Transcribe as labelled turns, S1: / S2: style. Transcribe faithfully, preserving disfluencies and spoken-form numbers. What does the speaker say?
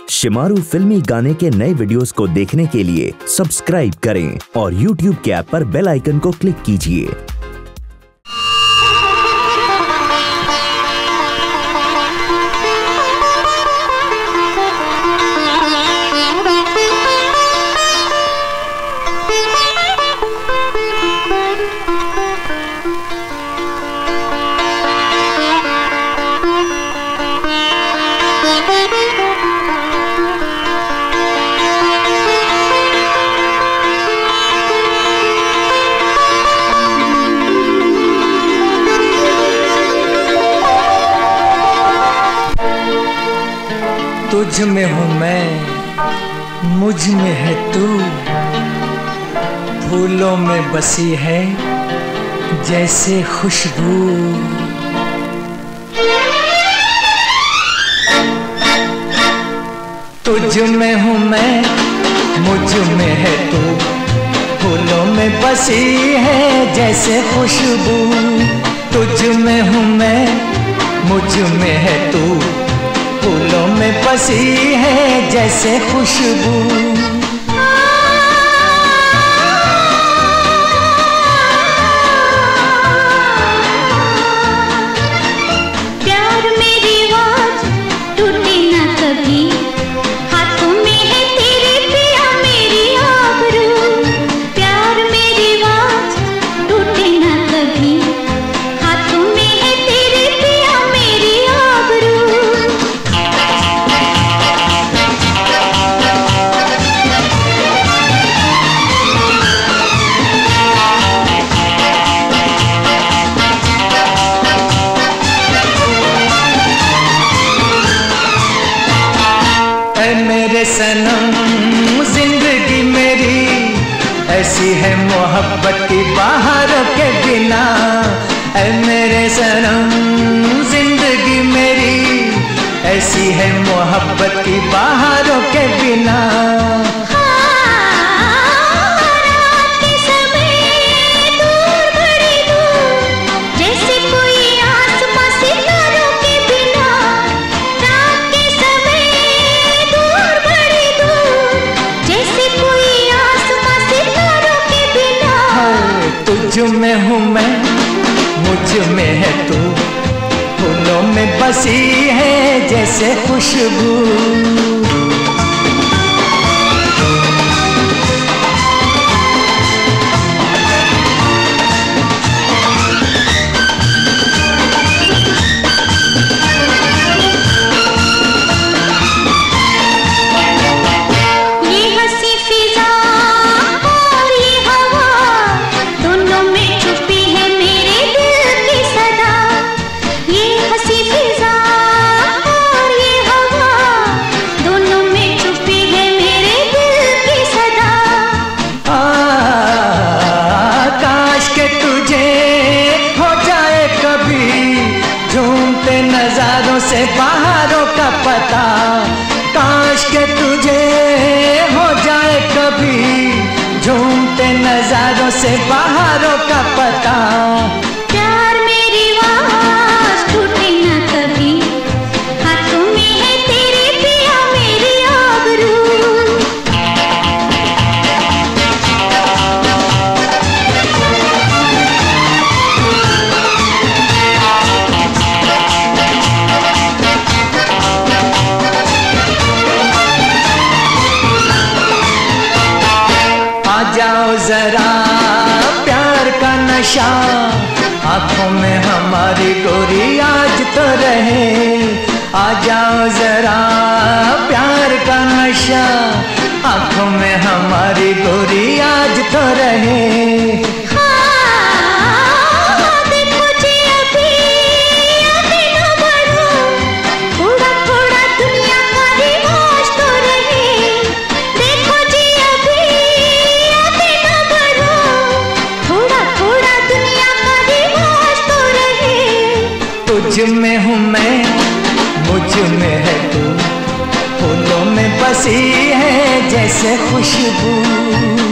S1: शिमारू फिल्मी गाने के नए वीडियोस को देखने के लिए सब्सक्राइब करें और यूट्यूब के ऐप पर बेल आइकन को क्लिक कीजिए।
S2: तुझ में हूँ मैं, मुझ में है तू, फूलों में बसी है जैसे खुशबू। तुझ में हूँ मैं, मुझ में है तू, फूलों में बसी है जैसे खुशबू। तुझ में हूँ मैं, मुझ में है तू, फूलों में बसी है जैसे खुशबू।
S3: प्यार मेरी आवाज टूटे ना कभी, हाथों में है तेरे पिया मेरी आबरू। प्यार मेरी आवाज टूटे ना कभी, हाथों में है तेरे पिया मेरी आबरू।
S2: मेरे सनम जिंदगी मेरी ऐसी है मोहब्बत की बाहरों के बिना। ऐ मेरे सनम जिंदगी मेरी ऐसी है मोहब्बत की बाहरों के बिना। तुझ में हूँ मैं, मुझ में है तू, फूलों में बसी है जैसे खुशबू। नजारों से बाहरों का पता, काश के तुझे हो जाए कभी झूमते नजारों से बाहरों का पता।
S3: प्यार मेरी आवाज टूटे ना कभी, हाथों में है तेरे पिया मेरी आबरू।
S2: जाओ जरा प्यार का नशा आंखों में हमारी गोरी आज तो रहे। आ जाओ जरा प्यार का नशा आंखों में हमारी गोरी आज तो रहे। तुझ में हूँ मैं, मुझ में है तू, फूलों में बसी है जैसे खुशबू।